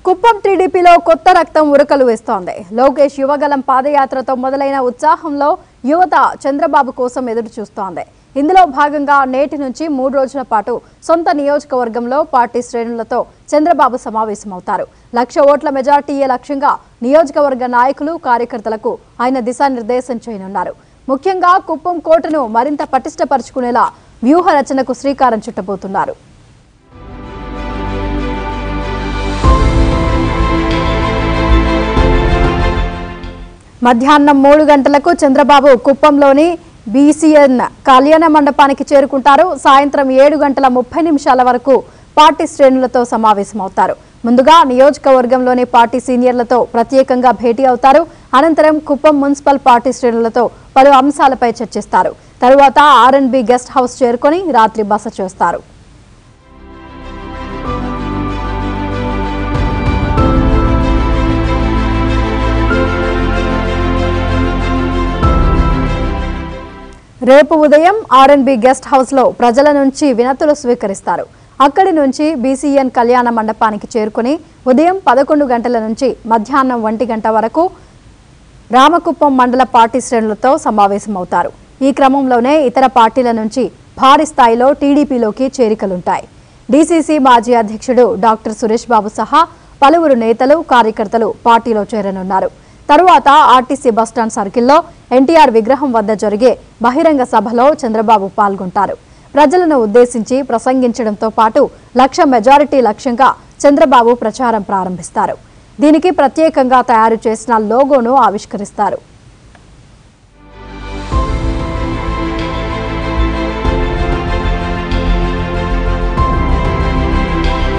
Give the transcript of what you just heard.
కుప్పం టీడీపీలో కొత్త రక్తం ఉరకలు వేస్తోంది. లోకేష్ యువగలం పాదయాత్రతో మొదలైన ఉత్సాహంలో యువత చంద్రబాబు కోసం ఎదురు చూస్తోంది. ఇందులో భాగంగా నేటి నుంచి 3 రోజుల పాటు సొంత నియోజకవర్గంలో పార్టీ శ్రేణులతో చంద్రబాబు సమావేశమవుతారు. 1,00,000 ఓట్ల మెజార్టీయే లక్ష్యంగా నియోజకవర్గ నాయకులు, కార్యకర్తలకు ఆయన దిశానిర్దేశం చేయనున్నారు. ముఖ్యంగా కుప్పం కోటను మరింత పటిష్టపరుచుకునేలా వ్యూహ రచనకు శ్రీకారం చుట్టబోతున్నారు. మధ్యాహ్నం 3 గంటలకు చంద్రబాబు కుప్పంలోని బీసీఎన్ కళ్యాణ మండపానికి చేరుకుంటారు. సాయంత్రం 7:30 వరకు పార్టీ శ్రేణులతో సమావేశమవుతారు. ముందుగా నియోజకవర్గంలోని పార్టీ సీనియర్లతో ప్రత్యేకంగా భేటీ అవుతారు. అనంతరం కుప్పం మున్సిపల్ పార్టీ శ్రేణులతో పలు అంశాలపై చర్చిస్తారు. తరువాత R&B గెస్ట్ హౌస్ చేరుకొని రాత్రి బస చేస్తారు. రేపు ఉదయం R&B గెస్ట్ హౌస్ లో ప్రజల నుంచి వినతులు స్వీకరిస్తారు. అక్కడి నుంచి బీసీఎన్ కళ్యాణ మండపానికి చేరుకుని ఉదయం 11 గంటల నుంచి మధ్యాహ్నం 1 గంట వరకు రామకుప్పం మండల పార్టీ శ్రేణులతో సమావేశమవుతారు. ఈ క్రమంలోనే ఇతర పార్టీల నుంచి భారీ స్థాయిలో టీడీపీలోకి చేరికలుంటాయి. డీసీసీ మాజీ అధ్యక్షుడు డాక్టర్ సురేష్ బాబు సహా పలువురు నేతలు, కార్యకర్తలు పార్టీలో చేరనున్నారు. తరువాత ఆర్టీసీ బస్టాండ్ సర్కిల్లో ఎన్టీఆర్ విగ్రహం వద్ద జరిగే బహిరంగ సభలో చంద్రబాబు పాల్గొంటారు. ప్రజలను ఉద్దేశించి ప్రసంగించడంతో పాటు 1,00,000 మెజారిటీ లక్ష్యంగా చంద్రబాబు ప్రచారం ప్రారంభిస్తారు. దీనికి ప్రత్యేకంగా తయారు చేసిన లోగోను ఆవిష్కరిస్తారు.